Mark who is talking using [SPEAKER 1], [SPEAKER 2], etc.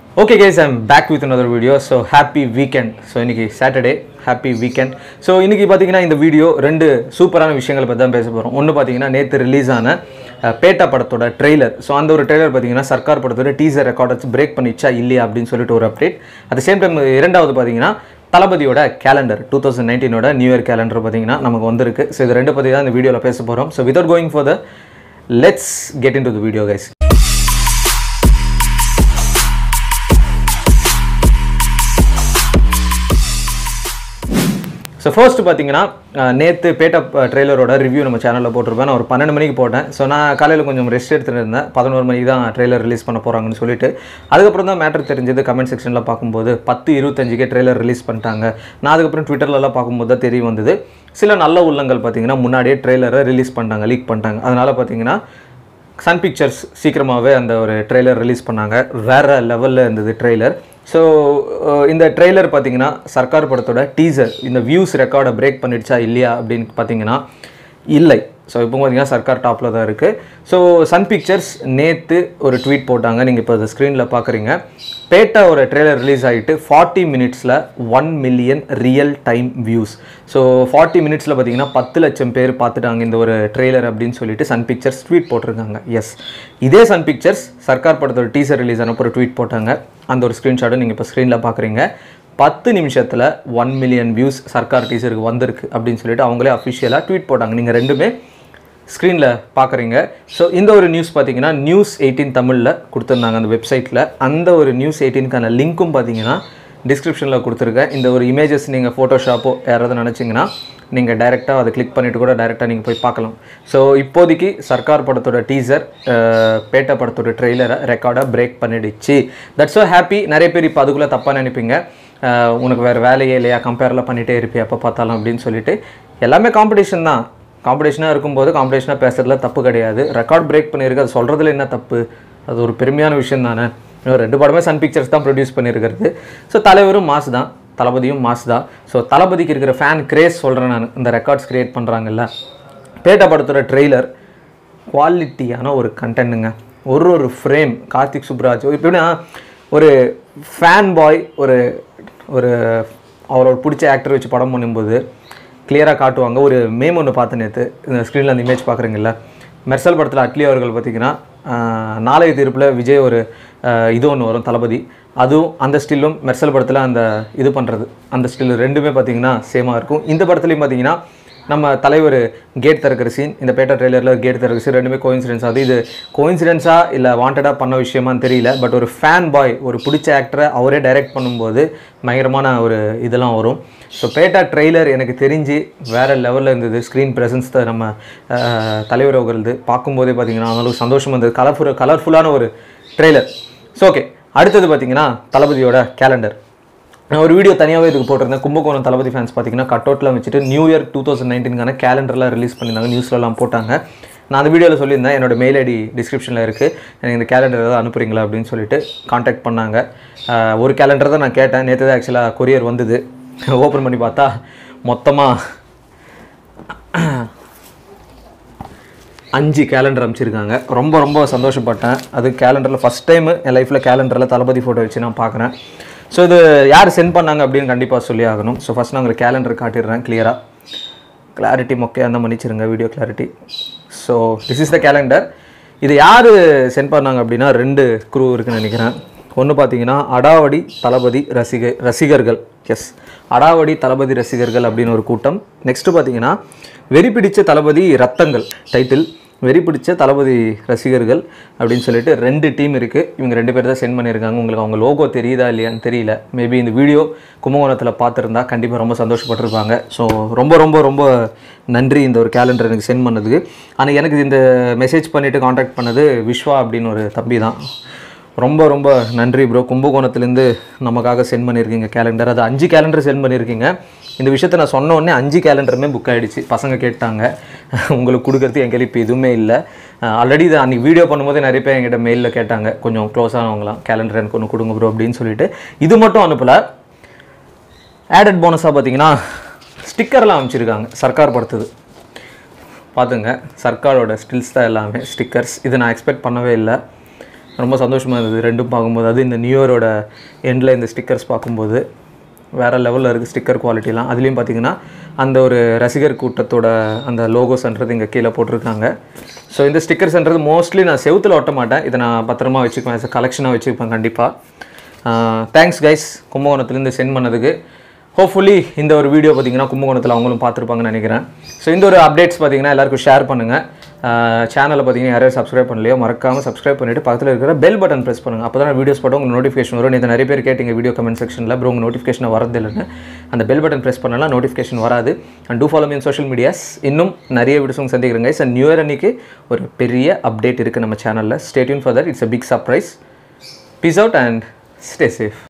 [SPEAKER 1] Okay guys, I'm back with another video. So happy weekend. So இன்னைக்கு Saturday, happy weekend. So இன்னைக்கு பாத்தீங்கன்னா இந்த video ரெண்டு சூப்பரான விஷயங்களை பத்தி தான் பேச போறோம். ஒன்னு பாத்தீங்கன்னா நேத்து ரிலீஸ் ஆன பேட்டா படத்தோட ட்ரெய்லர். ஸோ அந்த ஒரு ட்ரெய்லர் பாத்தீங்கன்னா சர்க்கார் படத்தோட டீசர் ரெக்கார்ட்ஸ் பிரேக் பண்ணிச்சா இல்லையா அப்படின்னு சொல்லிட்டு ஒரு அப்டேட். அட் சேம் டைம் இரண்டாவது பாத்தீங்கன்னா தளபதியோட கேலண்டர் 2019ஓட நியூ இயர் கேலண்டர் பாத்தீங்கன்னா நமக்கு வந்திருக்கு. ஸோ இது ரெண்டு பத்தி தான் இந்த வீடியோல பேச போறோம். So without going for let's get into the video guys. So first பார்த்தீங்கன்னா நேற்று பேட்டா ட்ரெய்லரோட ரிவ்யூ நம்ம சேனலில் போட்டிருப்பேன். நான் ஒரு 12 மணிக்கு போட்டேன். ஸோ நான் காலையில் கொஞ்சம் ரெஸ்ட் எடுத்துகிட்டு இருந்தேன். 11 மணிக்கு தான் ட்ரெய்லர் ரிலீஸ் பண்ண போகிறாங்கன்னு சொல்லிட்டு அதுக்கப்புறம் தான் மேட்டர் தெரிஞ்சது. கமெண்ட் செக்ஷனில் பார்க்கும்போது 10:25க்கே ட்ரெய்லர் ரிலீஸ் பண்ணிட்டாங்க. நான் அதுக்கப்புறம் ட்விட்டர்லலாம் பார்க்கும்போது தான் தெரிய வந்தது. சில நல்ல உள்ளங்கள் பார்த்தீங்கன்னா முன்னாடியே ட்ரெய்லரை ரிலீஸ் பண்ணிட்டாங்க, லீக் பண்ணிட்டாங்க. அதனால் பார்த்தீங்கன்னா சன் பிக்சர்ஸ் சீக்கிரமாகவே அந்த ஒரு ட்ரெய்லர் ரிலீஸ் பண்ணாங்க. வேறு லெவலில் இருந்தது ட்ரெய்லர். ஸோ இந்த ட்ரெய்லர் பார்த்தீங்கன்னா சர்க்கார் படத்தோட டீசர் இந்த வியூஸ் ரெக்கார்டை பிரேக் பண்ணிடுச்சா இல்லையா அப்படின்னு பார்த்தீங்கன்னா இல்லை. ஸோ இப்போ பார்த்தீங்கன்னா சர்க்கார் டாப்பில் தான் இருக்குது. ஸோ சன் பிக்சர்ஸ் நேற்று ஒரு ட்வீட் போட்டாங்க. நீங்கள் இப்போ ஸ்க்ரீனில் பார்க்குறீங்க. பேட்டா ஒரு ட்ரெய்லர் ரிலீஸ் ஆகிட்டு 40 மினிட்ஸில் 1 million real time views. So 40 மினிட்ஸில் பார்த்தீங்கன்னா 10 லட்சம் பேர் பார்த்துட்டாங்க இந்த ஒரு ட்ரெய்லர் அப்படின்னு சொல்லிட்டு சன் பிக்சர்ஸ் ட்வீட் போட்டிருக்காங்க. எஸ், இதே சன் பிக்சர்ஸ் சர்க்கார் படத்தோட டீசர் ரிலீஸ் ஆனப்போ ஒரு ட்வீட் போட்டாங்க. அந்த ஒரு ஸ்க்ரீன்ஷாட்டை நீங்கள் இப்போ ஸ்க்ரீனில் பார்க்குறீங்க. 10 நிமிஷத்தில் 1 மில்லியன் வியூஸ் சர்க்கார் டீசருக்கு வந்திருக்கு அப்படின்னு சொல்லிட்டு அவங்களே அஃபிஷியலாக ட்வீட் போட்டாங்க. நீங்கள் ரெண்டுமே ஸ்க்ரீனில் பார்க்குறீங்க. ஸோ இந்த ஒரு நியூஸ் பார்த்தீங்கன்னா நியூஸ் 18 தமிழில் கொடுத்துருந்தாங்க அந்த வெப்சைட்டில். அந்த ஒரு நியூஸ் 18க்கான லிங்க்கும் பார்த்தீங்கன்னா டிஸ்கிரிப்ஷனில் கொடுத்துருக்கேன். இந்த ஒரு இமேஜஸ் நீங்கள் ஃபோட்டோஷாப்போ யாராவது நினச்சிங்கன்னா நீங்கள் டைரெக்டாக அதை கிளிக் பண்ணிவிட்டு கூட டைரெக்டாக நீங்கள் போய் பார்க்கலாம். ஸோ இப்போதைக்கு சர்க்கார் படத்தோட டீசர் பேட்டா படத்தோட ட்ரெய்லரை ரெக்கார்டாக பிரேக் பண்ணிடுச்சு. That's so happy. நிறைய பேர் இப்போ அதுக்குள்ளே தப்பாக நினைப்பீங்க. உனக்கு வேறு வேலையே இல்லையா, கம்பேர்லாம் பண்ணிகிட்டே இருப்பியா எப்போ பார்த்தாலும் அப்படின்னு சொல்லிட்டு. எல்லாமே காம்படிஷன் தான். காம்படிஷனாக இருக்கும்போது காம்படிஷனாக பேசுகிறதுல தப்பு கிடையாது. ரெக்கார்ட் பிரேக் பண்ணியிருக்கு, அது சொல்கிறதுல என்ன தப்பு? அது ஒரு பெருமையான விஷயம் தானே. ரெண்டு படமே சன் பிக்சர்ஸ் தான் ப்ரொடியூஸ் பண்ணியிருக்கிறது. ஸோ தலைவரும் மாஸ் தான், தளபதியும் மாஸ் தான். ஸோ தளபதிக்கு இருக்கிற ஃபேன் கிரேஸ் சொல்கிறேன் நான். இந்த ரெக்கார்ட்ஸ் க்ரியேட் பண்ணுறாங்கல்ல. பேட்டா படத்தோட ட்ரெய்லர் குவாலிட்டியான ஒரு கண்டென்ட்டுங்க. ஒரு ஃப்ரேம் கார்த்திக் சுப்ராஜ் எப்படின்னா ஒரு ஃபேன் பாய் ஒரு அவரோட பிடிச்ச ஆக்டர் வச்சு படம் பண்ணும்போது கிளியராக காட்டுவாங்க. ஒரு மேம் ஒன்று பார்த்து நேற்று இந்த ஸ்க்ரீனில் அந்த இமேஜ் பார்க்குறீங்களா. மெர்சல் படத்தில் அட்லி அவர்கள் பார்த்திங்கன்னா நாளைய தீர்ப்பில் விஜய் ஒரு இது ஒன்று வரும் தளபதி. அதுவும் அந்த ஸ்டில்லும் மெர்சல் படத்தில் அந்த இது பண்ணுறது அந்த ஸ்டில் ரெண்டுமே பார்த்திங்கன்னா சேமாக இருக்கும். இந்த படத்துலையும் பார்த்திங்கன்னா நம்ம தலைவர் கேட் திறக்கிற சீன், இந்த பேட்டா ட்ரெய்லரில் கேட் திறக்கிற சீன் ரெண்டுமே கோயின்சிடென்ஸ். அது இது கோயின்சிடென்ஸாக இல்லை வாண்டடாக பண்ண விஷயமானு தெரியல. பட் ஒரு ஃபேன் பாய் ஒரு பிடிச்ச ஆக்டரை அவரே டைரக்ட் பண்ணும்போது பயங்கரமான ஒரு இதெல்லாம் வரும். ஸோ பேட்டா ட்ரெய்லர் எனக்கு தெரிஞ்சு வேறு லெவலில் இருந்தது. ஸ்க்ரீன் ப்ரெசன்ஸ் தான் நம்ம தலைவர் அவர்களது பார்க்கும்போதே பார்த்திங்கன்னா அவங்களுக்கு சந்தோஷமாக இருந்தது. கலர்ஃபுல்லான ஒரு ட்ரெய்லர். ஸோ ஓகே, அடுத்தது பார்த்திங்கன்னா தளபதியோட கேலண்டர். நான் ஒரு வீடியோ தனியாகவே இதுக்கு போட்டிருந்தேன். கும்பகோணம் தளபதி ஃபேன்ஸ் பார்த்தீங்கன்னா கட்அவுட்டில் வச்சுட்டு நியூ இயர் 2019க்கான கேலண்டர்லாம் ரிலீஸ் பண்ணியிருந்தாங்க. நியூஸ்லலாம் போட்டாங்க. நான் அந்த வீடியோவில் சொல்லியிருந்தேன் என்னோட மெயில் ஐடி டிஸ்கிரிப்ஷனில் இருக்குது, எனக்கு இந்த கேலண்டர் ஏதாவது அனுப்புறீங்களா அப்படின்னு சொல்லிட்டு காண்டாக்ட் பண்ணாங்க. ஒரு கேலண்டர் தான் நான் கேட்டேன். நேற்று தான் ஆக்சுவலாக கொரியர் வந்தது. ஓப்பன் பண்ணி பார்த்தா மொத்தமாக 5 கேலண்டர் அமைச்சிருக்காங்க. ரொம்ப சந்தோஷப்பட்டேன். அது கேலண்டரில் ஃபஸ்ட் டைம் என் லைஃப்பில் கேலண்டரில் தளபதி ஃபோட்டோ வச்சு நான் பார்க்குறேன். ஸோ இது யார் சென்ட் பண்ணாங்க அப்படின்னு கண்டிப்பாக சொல்லி ஆகணும். ஸோ ஃபஸ்ட் நான் உங்களுக்கு கேலண்டர் காட்டிடுறேன் கிளியராக. கிளாரிட்டி மொக்கையாக இருந்தால் மன்னிச்சிருங்க, video clarity. So this is the calendar. இது யார் சென்ட் பண்ணாங்க அப்படின்னா 2 குரூ இருக்குன்னு நினைக்கிறேன். ஒன்று பார்த்தீங்கன்னா அடாவடி தளபதி ரசிகர்கள். எஸ், அடாவடி தளபதி ரசிகர்கள் அப்படின்னு ஒரு கூட்டம். நெக்ஸ்ட்டு பார்த்தீங்கன்னா வெறி பிடிச்ச தளபதி ரத்தங்கள் டைட்டில், வெறி பிடிச்ச தளபதி ரசிகர்கள் அப்படின்னு சொல்லிட்டு 2 டீம் இருக்குது. இவங்க 2 பேர் தான் சென்ட் பண்ணியிருக்காங்க. உங்களுக்கு அவங்க லோகோ தெரியுதா இல்லையான்னு தெரியல. மேபி இந்த வீடியோ கும்பகோணத்தில் பார்த்துருந்தா கண்டிப்பாக ரொம்ப சந்தோஷப்பட்டிருப்பாங்க. ஸோ ரொம்ப நன்றி இந்த ஒரு கேலண்டர் எனக்கு சென்ட் பண்ணதுக்கு. ஆனால் எனக்கு இந்த மெசேஜ் பண்ணிவிட்டு காண்டாக்ட் பண்ணது விஸ்வா அப்படின்னு ஒரு தம்பி தான். ரொம்ப நன்றி ப்ரோ. கும்பகோணத்துலேருந்து நமக்காக சென்ட் பண்ணியிருக்கீங்க கேலண்டர். அது 5 கேலண்டர் சென்ட் பண்ணியிருக்கீங்க. இந்த விஷயத்தை நான் சொன்ன உடனே 5 கேலண்டருமே புக் ஆகிடுச்சு. பசங்க கேட்டாங்க உங்களுக்கு கொடுக்குறதுக்கு எங்கள் இப்போ எதுவுமே இல்லை. ஆல்ரெடி இதை அன்றைக்கி வீடியோ பண்ணும்போது நிறைய பேர் என்கிட்ட மெயிலில் கேட்டாங்க, கொஞ்சம் க்ளோஸானவங்களாம் கேலண்டர் எனக்கு ஒன்று கொடுங்க ப்ரோ அப்படின்னு சொல்லிட்டு. இது மட்டும் அனுப்பலை, ஆடட் போனஸாக பார்த்தீங்கன்னா ஸ்டிக்கர்லாம் அமைச்சிருக்காங்க. சர்க்கார் படுத்துது பார்த்துங்க, சர்க்காரோட ஸ்டில்ஸ் தான் எல்லாமே ஸ்டிக்கர்ஸ். இது நான் எக்ஸ்பெக்ட் பண்ணவே இல்லை. ரொம்ப சந்தோஷமாக இருந்தது ரெண்டும் பார்க்கும்போது. அது இந்த நியூ இயரோட எண்டில் இந்த ஸ்டிக்கர்ஸ் பார்க்கும்போது வேறு லெவலில் இருக்குது ஸ்டிக்கர் குவாலிட்டிலாம். அதுலேயும் பார்த்திங்கன்னா அந்த ஒரு ரசிகர் கூட்டத்தோட அந்த லோகோஸ்ன்றது இங்கே கீழே போட்டிருக்காங்க. ஸோ இந்த ஸ்டிக்கர்ஸ்ன்றது மோஸ்ட்லி நான் செவுத்தில் ஒட்ட மாட்டேன், இதை நான் பத்திரமா வச்சுக்குவேன், ஆஸ் அ கலெக்ஷனாக வச்சுருப்பேன் கண்டிப்பாக. தேங்க்ஸ் கைஸ் கும்பகோணத்துலேருந்து சென்ட் பண்ணதுக்கு. ஹோப்ஃபுல்லி இந்த ஒரு வீடியோ பார்த்திங்கன்னா கும்பகோணத்தில் அவங்களும் பார்த்துருப்பாங்கன்னு நினைக்கிறேன். ஸோ இந்த ஒரு அப்டேட்ஸ் பார்த்திங்கன்னா எல்லாருக்கும் ஷேர் பண்ணுங்கள். சேனலில் பார்த்திங்கன்னா யாரையும் சப்ஸ்கிரைப் பண்ணலையோ மறக்காமல் சப்ஸ்கிரைப் பண்ணிவிட்டு பக்கத்தில் இருக்கிற பெல் பட்டன் ப்ரெஸ் பண்ணுங்கள். அப்போ தான் வீடியோஸ் போட்டு உங்களுக்கு நோட்டிஃபிகேஷன் வரும். நேற்று நிறைய பேர் கேட்டிங்க வீடியோ கமெண்ட் செக்ஷனில், ப்ரோ உங்கள் நோட்டிஃபிகேஷன் வரதில்லைன்னு. அந்த பெல் பட்டன் ப்ரெஸ் பண்ணலாம் நோட்டிஃபிகேஷன் வராது. And to follow me in social medias. இன்னும் நிறைய வீடியோஸ் உங்க சந்திக்கிறேங்க. ஸோ நியூ இயர் அன்றைக்கி ஒரு பெரிய அப்டேட் இருக்குது நம்ம சேனலில். Stay tune for that. It's a big surprise. Peace out and stay safe.